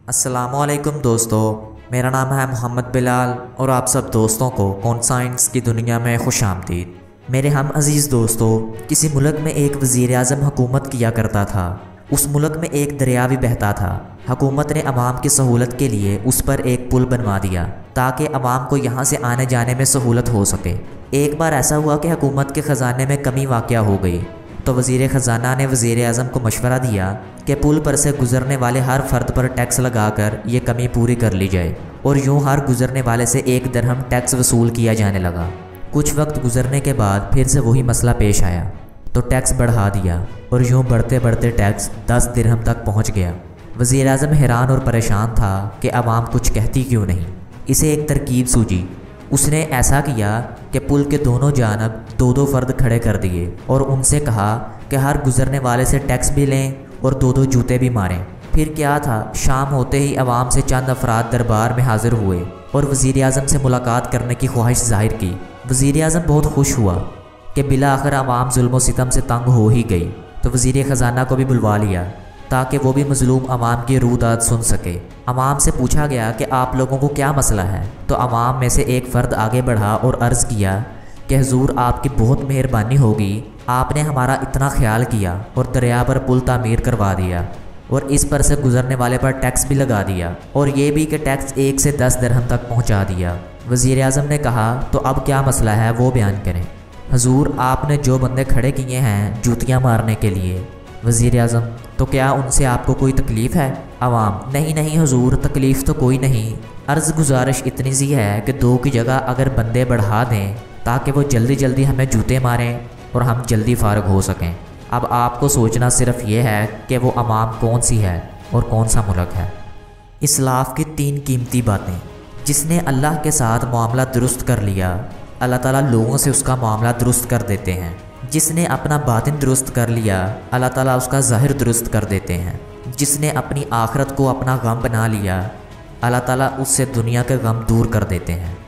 अस्सलामुअलैकुम दोस्तों, मेरा नाम है मोहम्मद बिलाल और आप सब दोस्तों को कौन साइंस की दुनिया में खुश आमदीद। मेरे हम अज़ीज़ दोस्तों, किसी मुल्क में एक वज़ीर आज़म हुकूमत किया करता था। उस मुल्क में एक दरिया भी बहता था। हुकूमत ने अवाम की सहूलत के लिए उस पर एक पुल बनवा दिया ताकि अवाम को यहाँ से आने जाने में सहूलत हो सके। एक बार ऐसा हुआ कि हुकूमत के ख़जाने में कमी वाक़या हो गई, तो वज़ीर ख़जाना ने वज़ीर आज़म को मशवरा दिया कि पुल पर से गुज़रने वाले हर फ़र्द पर टैक्स लगाकर ये कमी पूरी कर ली जाए। और यूँ हर गुज़रने वाले से 1 दिरहम टैक्स वसूल किया जाने लगा। कुछ वक्त गुज़रने के बाद फिर से वही मसला पेश आया, तो टैक्स बढ़ा दिया और यूँ बढ़ते बढ़ते टैक्स 10 दिरहम तक पहुँच गया। वज़ीर आज़म हैरान और परेशान था कि अवाम कुछ कहती क्यों नहीं। इसे एक तरकीब सूझी। उसने ऐसा किया कि पुल के दोनों जानब 2-2 फ़र्द खड़े कर दिए और उनसे कहा कि हर गुज़रने वाले से टैक्स भी लें और 2-2 जूते भी मारें। फिर क्या था, शाम होते ही अवाम से चंद अफराद दरबार में हाजिर हुए और वज़ीर आज़म से मुलाकात करने की ख्वाहिश ज़ाहिर की। वज़ीर आज़म बहुत खुश हुआ कि बिला आखिर अवाम जुल्म सितम से तंग हो ही गई, तो वज़ीर ख़जाना को भी बुलवा लिया ताकि वो भी मज़लूम अवाम की रूदात सुन सके। अवाम से पूछा गया कि आप लोगों को क्या मसला है, तो अवाम में से एक फ़र्द आगे बढ़ा और अर्ज़ किया कि हुज़ूर, आपकी बहुत मेहरबानी होगी, आपने हमारा इतना ख्याल किया और दरिया पर पुल तामीर करवा दिया और इस पर से गुज़रने वाले पर टैक्स भी लगा दिया और ये भी कि टैक्स 1 से 10 दिरहम तक पहुंचा दिया। वज़ीर आज़म ने कहा, तो अब क्या मसला है वो बयान करें। हुज़ूर, आपने जो बंदे खड़े किए हैं जूतियाँ मारने के लिए। वज़ीर आज़म, तो क्या उनसे आपको कोई तकलीफ़ है? अवाम, नहीं नहीं हुज़ूर, तकलीफ़ तो कोई नहीं। अर्ज़ गुजारिश इतनी सी है कि 2 की जगह अगर बंदे बढ़ा दें ताकि वो जल्दी जल्दी हमें जूते मारें और हम जल्दी फ़ारग हो सकें। अब आपको सोचना सिर्फ ये है कि वो अवाम कौन सी है और कौन सा मुल्क है। इस्लाफ़ की 3 कीमती बातें। जिसने अल्लाह के साथ मामला दुरुस्त कर लिया, अल्लाह ताला लोगों से उसका मामला दुरुस्त कर देते हैं। जिसने अपना बातिन दुरुस्त कर लिया, अल्लाह ताला उसका ज़ाहिर दुरुस्त कर देते हैं। जिसने अपनी आखिरत को अपना गम बना लिया, अल्लाह ताला उससे दुनिया के गम दूर कर देते हैं।